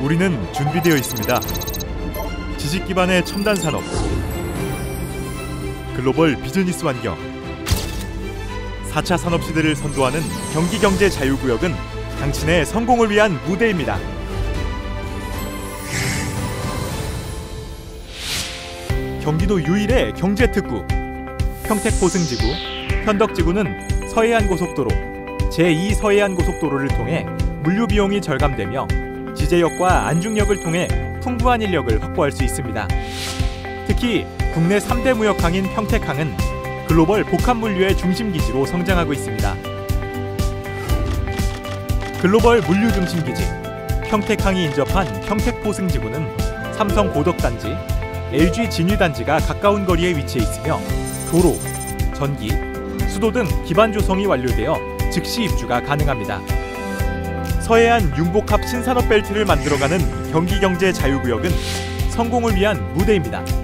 우리는 준비되어 있습니다. 지식 기반의 첨단 산업, 글로벌 비즈니스 환경, 4차 산업시대를 선도하는 경기경제 자유구역은 당신의 성공을 위한 무대입니다. 경기도 유일의 경제특구, 평택보승지구, 현덕지구는 서해안고속도로, 제2서해안고속도로를 통해 물류비용이 절감되며 지제역과 안중역을 통해 풍부한 인력을 확보할 수 있습니다. 특히 국내 3대 무역항인 평택항은 글로벌 복합물류의 중심기지로 성장하고 있습니다. 글로벌 물류 중심기지, 평택항이 인접한 평택보승지구는 삼성 고덕단지, LG 진위단지가 가까운 거리에 위치해 있으며 도로, 전기, 수도 등 기반 조성이 완료되어 즉시 입주가 가능합니다. 서해안 융복합 신산업 벨트를 만들어가는 경기경제 자유구역은 성공을 위한 무대입니다.